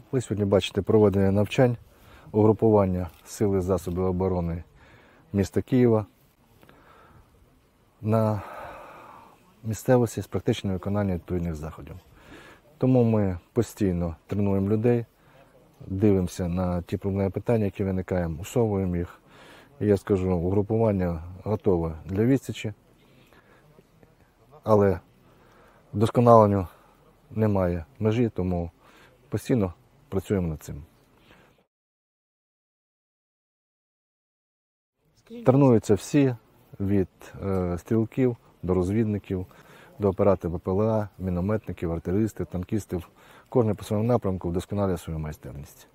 Ви сьогодні бачите проведення навчань угрупування Сили засобів оборони міста Києва на місцевості з практичним виконанням відповідних заходів. Тому ми постійно тренуємо людей, дивимося на ті проблемні питання, які виникають, усовуємо їх. І я скажу, угрупування готове для відсічі, але вдосконаленню немає межі, тому постійно працюємо над цим. Тренуються всі, від стрілків до розвідників, до операторів БПЛА, мінометників, артилеристів, танкістів. Кожен по своєму напрямку вдосконалює свою майстерність.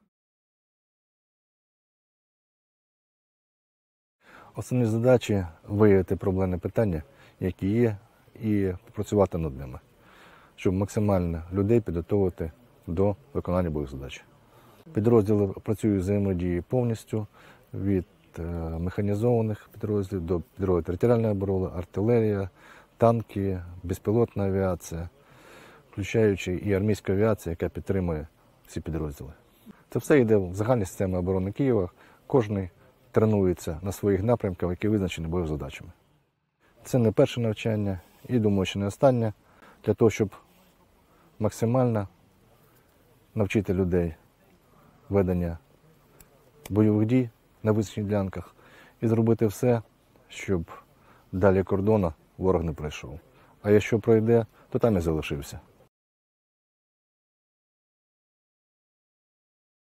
Основні задачі – виявити проблемні питання, які є, і попрацювати над ними, щоб максимально людей підготовити до виконання бойових задач. Підрозділи працюють взаємодії повністю, від механізованих підрозділів до підрозділів територіальної оборони, артилерія, танки, безпілотна авіація, включаючи і армійська авіація, яка підтримує всі підрозділи. Це все йде в загальній системі оборони Києва. Кожен тренується на своїх напрямках, які визначені бойовими задачами. Це не перше навчання і, думаю, що не останнє, для того, щоб максимально навчити людей ведення бойових дій на визначених ділянках і зробити все, щоб далі кордону ворог не пройшов. А якщо пройде, то там і залишився.